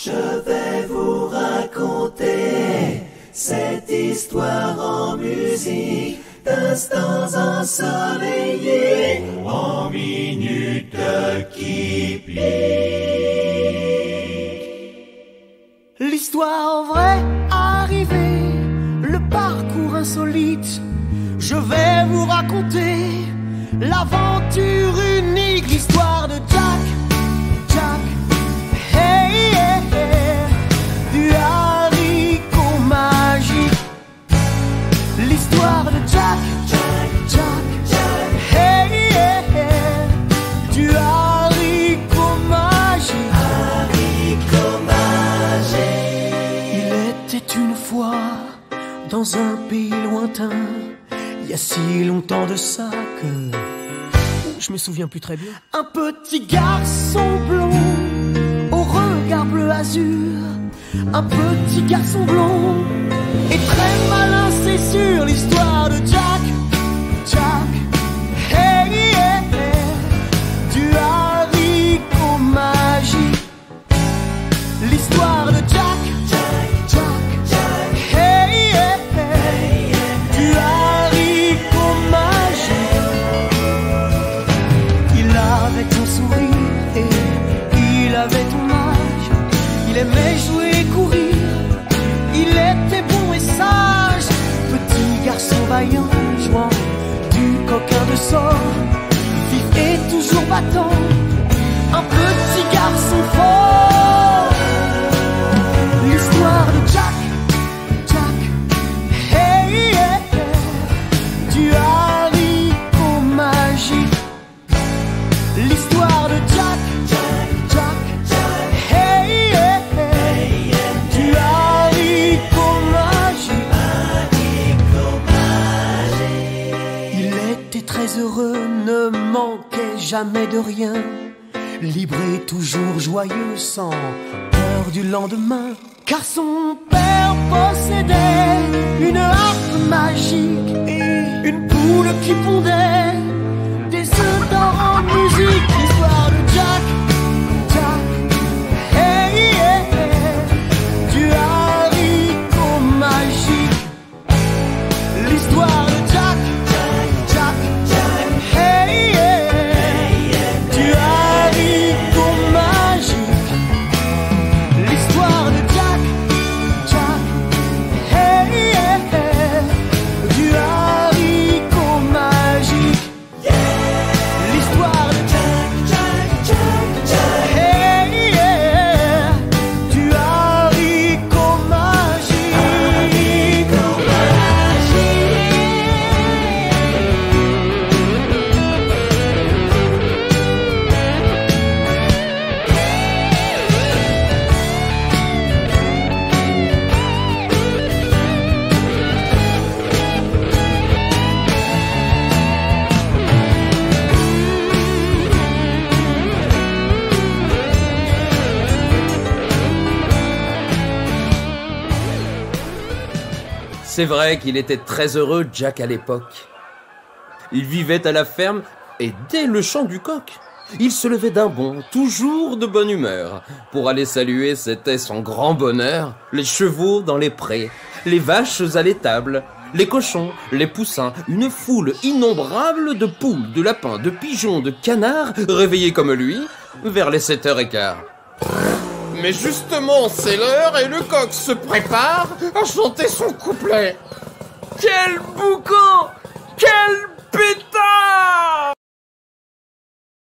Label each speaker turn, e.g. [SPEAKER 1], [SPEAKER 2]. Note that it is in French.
[SPEAKER 1] Je vais vous raconter cette histoire en musique d'instants ensoleillés en minutes qui piquent.
[SPEAKER 2] L'histoire vraie arrivée, le parcours insolite. Je vais vous raconter l'aventure unique, l'histoire de Jack, hey, hey, hey, du haricot magique. L'histoire de Jack, hey, hey, hey, du haricot magique. Il était une fois dans un pays lointain, il y a si longtemps de ça que je me souviens plus très bien. Un petit garçon blond au regard bleu azur, un petit garçon blond et très malin, c'est sûr. L'histoire de Jack, hey, hey, hey, du haricot magique. L'histoire de Jack, hey, hey, hey, du haricot magique. Il avait un sourire et il avait ton âge. Il aimait jouer et courir, il était bon et sage. Petit garçon vaillant, jouant du coquin de sort, vif et toujours battant, un petit garçon fort. L'histoire de Jack, hey, hey, hey, du haricot magique. L'histoire de Jack, hey, hey, hey, du haricot magique. Il était très heureux, ne manquait jamais de rien, libre et toujours joyeux, sans peur du lendemain. Car son père possédait une harpe magique et une poule qui pondait des œufs d'or en musique. L'histoire de Jack, hey, hey, hey, du haricot magique. L'histoire de Jack, hey, hey, hey, du haricot magique. L'histoire de Jack, hey, hey, hey, du haricot magique. L'histoire de Jack, hey, hey, du haricot magique.
[SPEAKER 3] C'est vrai qu'il était très heureux, Jack, à l'époque. Il vivait à la ferme et dès le chant du coq, il se levait d'un bond, toujours de bonne humeur. Pour aller saluer, c'était son grand bonheur, les chevaux dans les prés, les vaches à l'étable, les cochons, les poussins, une foule innombrable de poules, de lapins, de pigeons, de canards, réveillés comme lui, vers les 7h15. Mais justement, c'est l'heure et le coq se prépare à chanter son couplet. Quel boucan! Quel